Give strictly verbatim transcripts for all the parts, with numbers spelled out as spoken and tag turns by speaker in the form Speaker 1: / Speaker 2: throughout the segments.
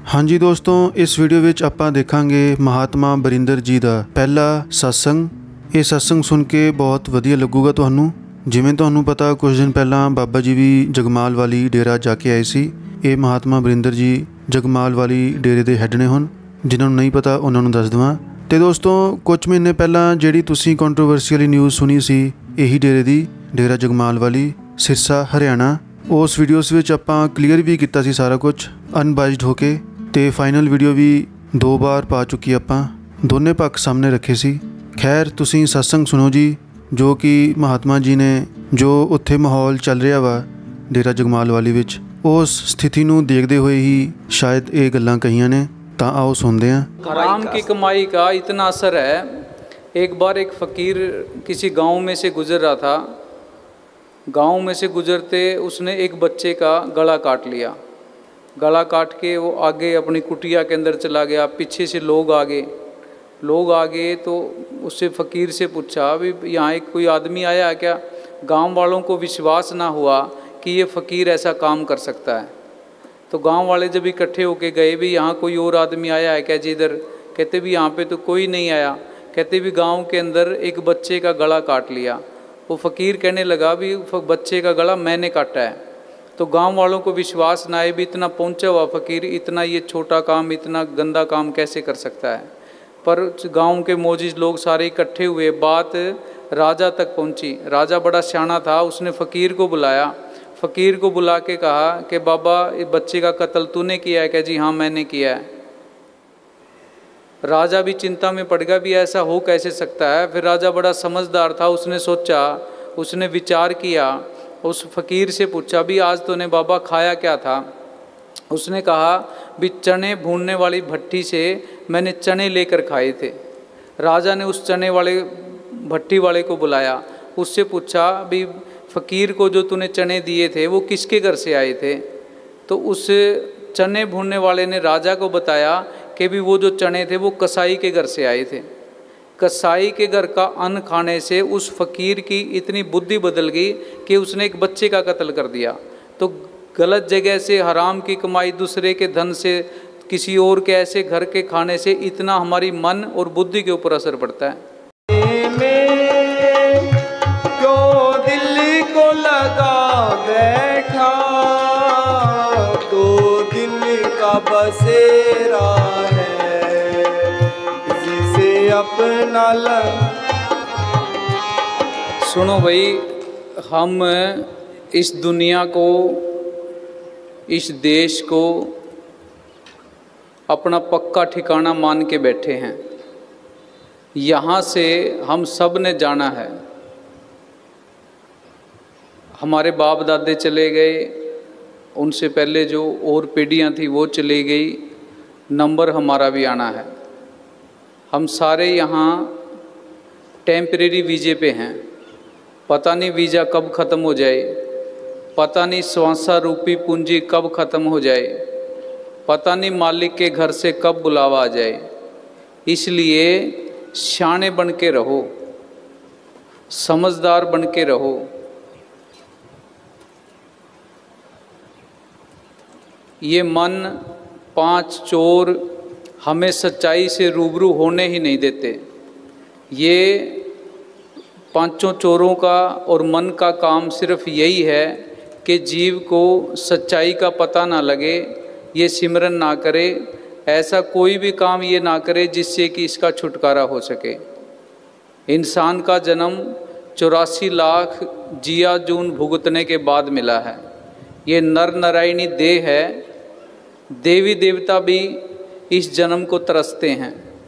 Speaker 1: हाँ जी दोस्तों, इस वीडियो विच आपां देखांगे महात्मा बरिंदर जी का पहला सत्संग। ये सत्संग सुन के बहुत वधिया लगूगा तुहानू। जिवें तुहानू पता कुछ दिन पहला बाबा जी भी जगमाल वाली डेरा जाके आए सी। ये महात्मा बरिंदर जी जगमाल वाली डेरे के हैड ने हुण, जिन्होंने नहीं पता उन्होंने दस देवां। तो दोस्तों कुछ महीने पहला जिहड़ी तुसीं कंट्रोवर्सी न्यूज़ सुनी सी यही डेरे की, डेरा जगमाल वाली सिरसा हरियाणा, उस वीडियोस विच आपां क्लीयर भी किया सी सारा कुछ अनबाइज्ड होके। तो फाइनल वीडियो भी दो बार पा चुकी आपां, दोनों पक्ष सामने रखे सी। खैर तुसीं सत्संग सुनो जी, जो कि महात्मा जी ने जो उत्थे माहौल चल रहा वा डेरा जगमाल वाली विच, उस स्थिति नूं देखते हुए ही शायद ये गल्लां कहियां ने। तां आओ सुनते हैं।
Speaker 2: हराम की कमाई का इतना असर है। एक बार एक फ़कीर किसी गांव में से गुजर रहा था। गांव में से गुजरते उसने एक बच्चे का गला काट लिया। गला काट के वो आगे अपनी कुटिया के अंदर चला गया। पीछे से लोग आ गए लोग आ गए तो उससे फ़कीर से पूछा, अभी यहाँ एक कोई आदमी आया है क्या? गांव वालों को विश्वास ना हुआ कि ये फ़कीर ऐसा काम कर सकता है। तो गांव वाले जब इकट्ठे होके गए, भी यहाँ कोई और आदमी आया है क्या जी इधर? कहते भी यहाँ पे तो कोई नहीं आया। कहते भी गांव के अंदर एक बच्चे का गला काट लिया। वो फ़कीर कहने लगा भी बच्चे का गला मैंने काटा है। तो गांव वालों को विश्वास ना आए, भी इतना पहुंचा हुआ फ़कीर इतना ये छोटा काम, इतना गंदा काम कैसे कर सकता है। पर गांव के मौजिज लोग सारे इकट्ठे हुए, बात राजा तक पहुंची। राजा बड़ा सियाना था, उसने फ़कीर को बुलाया। फ़कीर को बुला के कहा कि बाबा ये बच्चे का कत्ल तूने किया है क्या? जी हाँ मैंने किया है। राजा भी चिंता में पड़ गया, भी ऐसा हो कैसे सकता है। फिर राजा बड़ा समझदार था, उसने सोचा, उसने विचार किया। उस फ़कीर से पूछा, भी आज तूने बाबा खाया क्या था? उसने कहा भी चने भूनने वाली भट्टी से मैंने चने लेकर खाए थे। राजा ने उस चने वाले भट्टी वाले को बुलाया, उससे पूछा भी फ़कीर को जो तूने चने दिए थे वो किसके घर से आए थे? तो उस चने भूनने वाले ने राजा को बताया कि भी वो जो चने थे वो कसाई के घर से आए थे। कसाई के घर का अन्न खाने से उस फ़कीर की इतनी बुद्धि बदल गई कि उसने एक बच्चे का कत्ल कर दिया। तो गलत जगह से हराम की कमाई, दूसरे के धन से, किसी और के ऐसे घर के खाने से इतना हमारी मन और बुद्धि के ऊपर असर पड़ता है।
Speaker 3: क्यों दिल को लगा बैठा तो दिल का बसेरा है जिसे अपना लग।
Speaker 2: सुनो भाई, हम इस दुनिया को, इस देश को अपना पक्का ठिकाना मान के बैठे हैं। यहाँ से हम सब ने जाना है। हमारे बाप दादे चले गए, उनसे पहले जो और पीढ़ियाँ थी वो चली गई, नंबर हमारा भी आना है। हम सारे यहाँ टेम्परेरी वीज़े पे हैं। पता नहीं वीज़ा कब ख़त्म हो जाए, पता नहीं स्वासा रूपी पूंजी कब ख़त्म हो जाए, पता नहीं मालिक के घर से कब बुलावा आ जाए। इसलिए शाने बन के रहो, समझदार बन के रहो। ये मन पांच चोर हमें सच्चाई से रूबरू होने ही नहीं देते। ये पांचों चोरों का और मन का काम सिर्फ यही है कि जीव को सच्चाई का पता ना लगे, ये सिमरन ना करे, ऐसा कोई भी काम ये ना करे जिससे कि इसका छुटकारा हो सके। इंसान का जन्म चौरासी लाख जिया जून भुगतने के बाद मिला है। ये नर नारायणी देह है। देवी देवता भी इस जन्म को तरसते हैं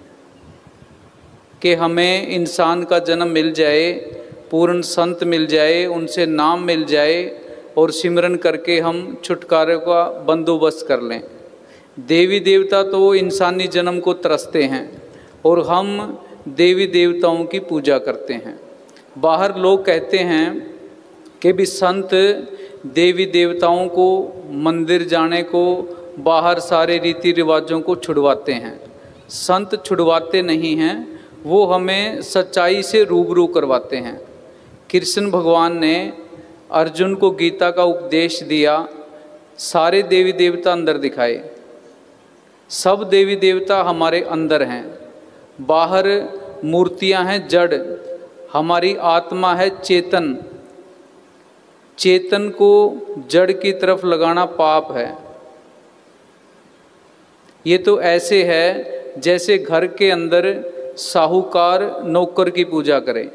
Speaker 2: कि हमें इंसान का जन्म मिल जाए, पूर्ण संत मिल जाए, उनसे नाम मिल जाए और सिमरन करके हम छुटकारे का बंदोबस्त कर लें। देवी देवता तो इंसानी जन्म को तरसते हैं और हम देवी देवताओं की पूजा करते हैं। बाहर लोग कहते हैं कि भी संत देवी देवताओं को, मंदिर जाने को, बाहर सारे रीति रिवाजों को छुड़वाते हैं। संत छुड़वाते नहीं हैं, वो हमें सच्चाई से रूबरू करवाते हैं। कृष्ण भगवान ने अर्जुन को गीता का उपदेश दिया, सारे देवी देवता अंदर दिखाए। सब देवी देवता हमारे अंदर हैं, बाहर मूर्तियां हैं जड़, हमारी आत्मा है चेतन। चेतन को जड़ की तरफ लगाना पाप है। ये तो ऐसे है जैसे घर के अंदर साहूकार नौकर की पूजा करे।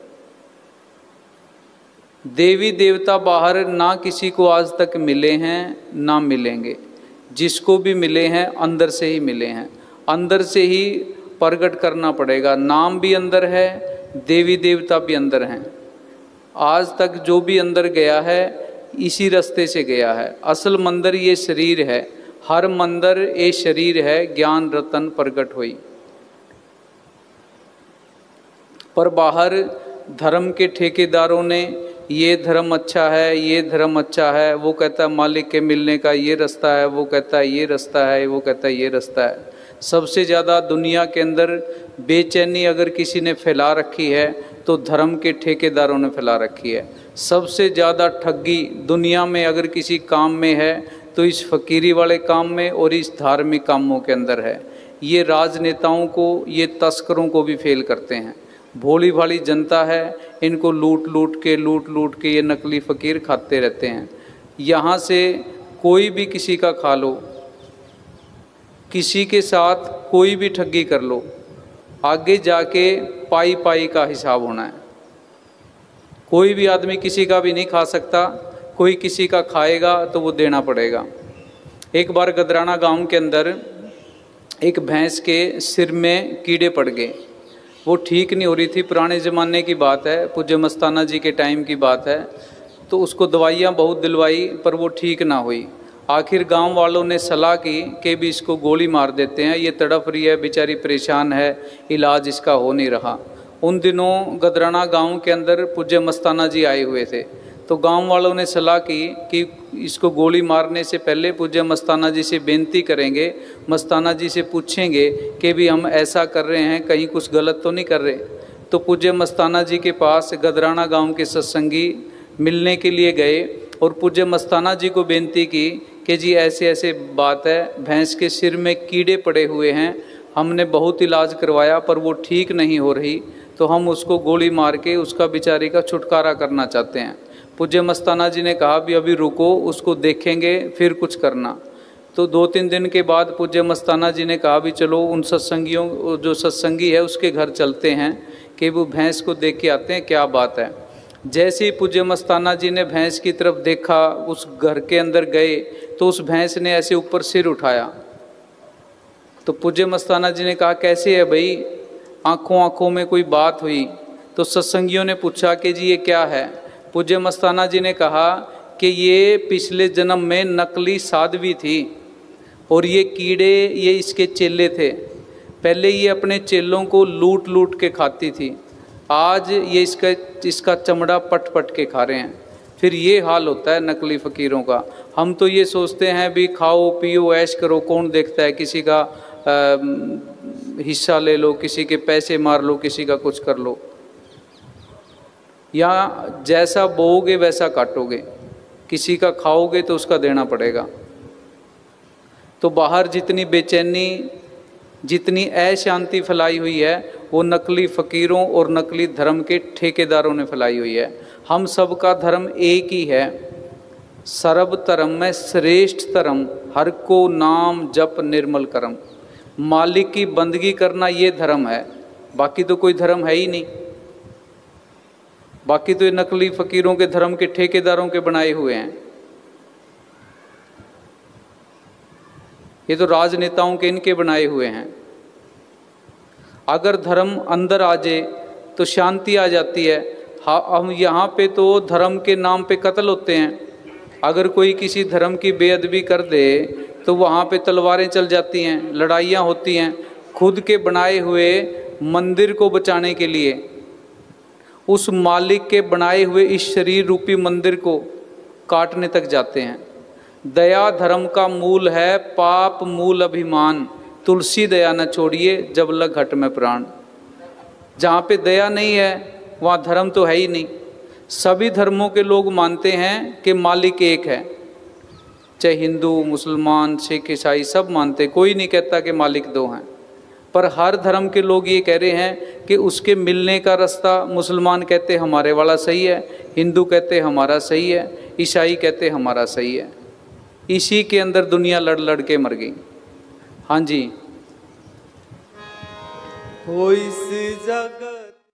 Speaker 2: देवी देवता बाहर ना किसी को आज तक मिले हैं ना मिलेंगे, जिसको भी मिले हैं अंदर से ही मिले हैं, अंदर से ही प्रकट करना पड़ेगा। नाम भी अंदर है, देवी देवता भी अंदर हैं। आज तक जो भी अंदर गया है इसी रास्ते से गया है। असल मंदिर ये शरीर है, हर मंदिर ये शरीर है, ज्ञान रतन प्रकट हुई। पर बाहर धर्म के ठेकेदारों ने ये धर्म अच्छा है, ये धर्म अच्छा है, वो कहता है मालिक के मिलने का ये रास्ता है, वो कहता है ये रास्ता है, वो कहता है ये रास्ता है। सबसे ज़्यादा दुनिया के अंदर बेचैनी अगर किसी ने फैला रखी है तो धर्म के ठेकेदारों ने फैला रखी है। सबसे ज़्यादा ठगी दुनिया में अगर किसी काम में है तो इस फकीरी वाले काम में और इस धार्मिक कामों के अंदर है। ये राजनेताओं को, ये तस्करों को भी फेल करते हैं। भोली भाली जनता है, इनको लूट लूट के लूट लूट के ये नकली फ़कीर खाते रहते हैं। यहाँ से कोई भी किसी का खा लो, किसी के साथ कोई भी ठगी कर लो, आगे जाके पाई पाई का हिसाब होना है। कोई भी आदमी किसी का भी नहीं खा सकता, कोई किसी का खाएगा तो वो देना पड़ेगा। एक बार गदराना गांव के अंदर एक भैंस के सिर में कीड़े पड़ गए, वो ठीक नहीं हो रही थी। पुराने ज़माने की बात है, पूज्य मस्ताना जी के टाइम की बात है। तो उसको दवाइयाँ बहुत दिलवाई पर वो ठीक ना हुई। आखिर गांव वालों ने सलाह की कि भी इसको गोली मार देते हैं, ये तड़प रही है, बेचारी परेशान है, इलाज इसका हो नहीं रहा। उन दिनों गदराना गांव के अंदर पूज्य मस्ताना जी आए हुए थे। तो गांव वालों ने सलाह की कि इसको गोली मारने से पहले पूज्य मस्ताना जी से बेनती करेंगे, मस्ताना जी से पूछेंगे कि भी हम ऐसा कर रहे हैं, कहीं कुछ गलत तो नहीं कर रहे। तो पूज्य मस्ताना जी के पास गदराना गांव के सत्संगी मिलने के लिए गए और पूज्य मस्ताना जी को बेनती की कि जी ऐसे ऐसे बात है, भैंस के सिर में कीड़े पड़े हुए हैं, हमने बहुत इलाज करवाया पर वो ठीक नहीं हो रही, तो हम उसको गोली मार के उसका बेचारी का छुटकारा करना चाहते हैं। पूज्य मस्ताना जी ने कहा भी अभी रुको, उसको देखेंगे फिर कुछ करना। तो दो तीन दिन के बाद पूज्य मस्ताना जी ने कहा भी चलो उन सत्संगियों, जो सत्संगी है उसके घर चलते हैं कि वो भैंस को देख के आते हैं क्या बात है। जैसे ही पूज्य मस्ताना जी ने भैंस की तरफ देखा, उस घर के अंदर गए तो उस भैंस ने ऐसे ऊपर सिर उठाया। तो पूज्य मस्ताना जी ने कहा कैसे है भाई, आंखों आंखों में कोई बात हुई। तो सत्संगियों ने पूछा कि जी ये क्या है। पूज्य मस्ताना जी ने कहा कि ये पिछले जन्म में नकली साध्वी थी और ये कीड़े ये इसके चेले थे। पहले ये अपने चेलों को लूट लूट के खाती थी, आज ये इसका इसका चमड़ा पट पट के खा रहे हैं। फिर ये हाल होता है नकली फ़कीरों का। हम तो ये सोचते हैं भी खाओ पियो ऐश करो, कौन देखता है, किसी का आ, हिस्सा ले लो, किसी के पैसे मार लो, किसी का कुछ कर लो। या जैसा बोओगे वैसा काटोगे, किसी का खाओगे तो उसका देना पड़ेगा। तो बाहर जितनी बेचैनी, जितनी अशांति फैलाई हुई है वो नकली फ़कीरों और नकली धर्म के ठेकेदारों ने फैलाई हुई है। हम सब का धर्म एक ही है, सर्व धर्म में श्रेष्ठ धर्म, हर को नाम जप निर्मल करम। मालिक की बंदगी करना ये धर्म है, बाकी तो कोई धर्म है ही नहीं। बाकी तो ये नकली फ़कीरों के धर्म के ठेकेदारों के बनाए हुए हैं। ये तो राजनेताओं के इनके बनाए हुए हैं। अगर धर्म अंदर आ जाए तो शांति आ जाती है। हाँ, हम यहाँ पे तो धर्म के नाम पे कत्ल होते हैं। अगर कोई किसी धर्म की बेअदबी कर दे तो वहाँ पे तलवारें चल जाती हैं, लड़ाइयाँ होती हैं। खुद के बनाए हुए मंदिर को बचाने के लिए, उस मालिक के बनाए हुए इस शरीर रूपी मंदिर को काटने तक जाते हैं। दया धर्म का मूल है, पाप मूल अभिमान। तुलसी दया न छोड़िए जब लग घट में प्राण। जहाँ पे दया नहीं है वहाँ धर्म तो है ही नहीं। सभी धर्मों के लोग मानते हैं कि मालिक एक है, चाहे हिंदू मुसलमान सिख ईसाई सब मानते, कोई नहीं कहता कि मालिक दो हैं, पर हर धर्म के लोग ये कह रहे हैं कि उसके मिलने का रास्ता, मुसलमान कहते हमारे वाला सही है, हिंदू कहते हमारा सही है, ईसाई कहते हमारा सही है। इसी के अंदर दुनिया लड़ लड़ के मर गई। हाँ जी।
Speaker 3: हो इस जगह